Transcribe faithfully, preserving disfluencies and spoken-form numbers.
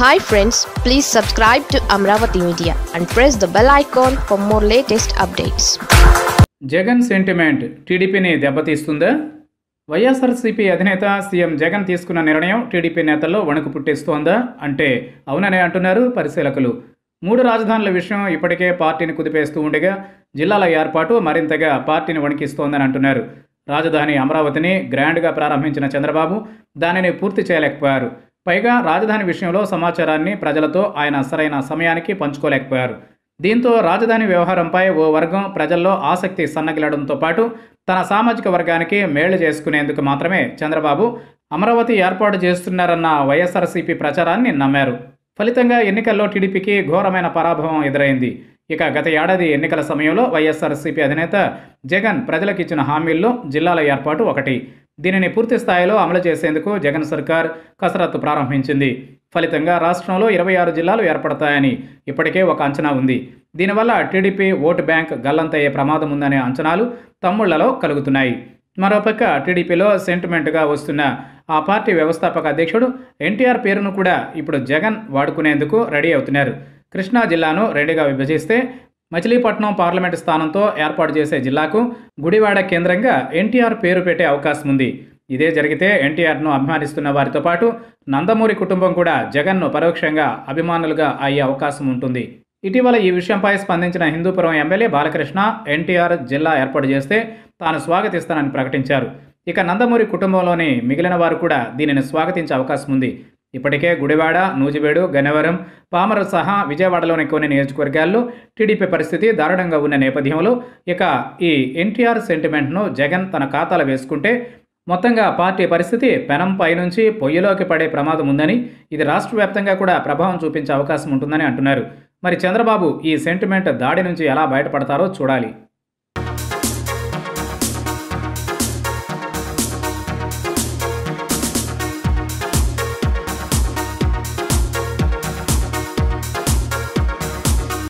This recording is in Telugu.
Hi friends, please subscribe to Amaravathi Media and press the bell icon for more latest updates. Jagan sentiment టీడీపీని దెబ్బతీస్తుందా? వైఎస్ఆర్సీపీ అధినేత సీఎం జగన్ తీసుకున్న నిర్ణయం టీడీపీ నేతల్లో వణుకు పుట్టిస్తోందా అంటే అవుననే అంటున్నారు పరిశీలకులు. మూడు రాజధానుల విషయం ఇప్పటికే పార్టీని కుదిపేస్తూ ఉండగా జిల్లాల ఏర్పాటు మరింతగా పార్టీని వణికిస్తోందని అంటున్నారు. రాజధాని అమరావతిని గ్రాండ్గా ప్రారంభించిన చంద్రబాబు దానిని పూర్తి చేయలేకపోయారు. పైగా రాజధాని విషయంలో సమాచారాన్ని ప్రజలతో ఆయన సరైన సమయానికి పంచుకోలేకపోయారు. దీంతో రాజధాని వ్యవహారంపై ఓ వర్గం ప్రజల్లో ఆసక్తి సన్నగిలడంతో పాటు తన సామాజిక వర్గానికి మేళ్లు చేసుకునేందుకు మాత్రమే చంద్రబాబు అమరావతి ఏర్పాటు చేస్తున్నారన్న వైఎస్ఆర్సీపీ ప్రచారాన్ని నమ్మారు. ఫలితంగా ఎన్నికల్లో టీడీపీకి ఘోరమైన పరాభవం ఎదురైంది. ఇక గత ఏడాది ఎన్నికల సమయంలో వైఎస్ఆర్సీపీ అధినేత జగన్ ప్రజలకు ఇచ్చిన హామీల్లో జిల్లాల ఏర్పాటు ఒకటి. దీనిని పూర్తి స్థాయిలో అమలు చేసేందుకు జగన్ సర్కార్ కసరత్తు ప్రారంభించింది. ఫలితంగా రాష్ట్రంలో ఇరవై ఆరు జిల్లాలు ఏర్పడతాయని ఇప్పటికే ఒక అంచనా ఉంది. దీనివల్ల టీడీపీ ఓటు బ్యాంక్ గల్లంతయ్యే ప్రమాదం ఉందనే అంచనాలు తమ్ముళ్లలో కలుగుతున్నాయి. మరోపక్క టీడీపీలో సెంటిమెంట్గా వస్తున్న ఆ పార్టీ వ్యవస్థాపక అధ్యక్షుడు ఎన్టీఆర్ పేరును కూడా ఇప్పుడు జగన్ వాడుకునేందుకు రెడీ అవుతున్నారు. కృష్ణా జిల్లాను రెండుగా విభజిస్తే మచిలీపట్నం పార్లమెంటు స్థానంతో ఏర్పాటు చేసే జిల్లాకు గుడివాడ కేంద్రంగా ఎన్టీఆర్ పేరు పెట్టే అవకాశం ఉంది. ఇదే జరిగితే ఎన్టీఆర్ను అభిమానిస్తున్న వారితో పాటు నందమూరి కుటుంబం కూడా జగన్ను పరోక్షంగా అభిమానులుగా అయ్యే అవకాశం ఉంటుంది. ఇటీవల ఈ విషయంపై స్పందించిన హిందూపురం ఎమ్మెల్యే బాలకృష్ణ ఎన్టీఆర్ జిల్లా ఏర్పాటు చేస్తే తాను స్వాగతిస్తానని ప్రకటించారు. ఇక నందమూరి కుటుంబంలోని మిగిలిన వారు కూడా దీనిని స్వాగతించే అవకాశం ఉంది. ఇప్పటికే గుడివాడ, నూజివేడు, గన్నవరం, పామరు సహా విజయవాడలోని కొన్ని నియోజకవర్గాల్లో టీడీపీ పరిస్థితి దారుణంగా ఉన్న నేపథ్యంలో ఇక ఈ ఎన్టీఆర్ సెంటిమెంట్ను జగన్ తన ఖాతాలో వేసుకుంటే మొత్తంగా పార్టీ పరిస్థితి పెనం పైనుంచి పొయ్యిలోకి పడే ప్రమాదం ఉందని, ఇది రాష్ట్ర వ్యాప్తంగా కూడా ప్రభావం చూపించే అవకాశం ఉంటుందని అంటున్నారు. మరి చంద్రబాబు ఈ సెంటిమెంట్ దాడి నుంచి ఎలా బయటపడతారో చూడాలి.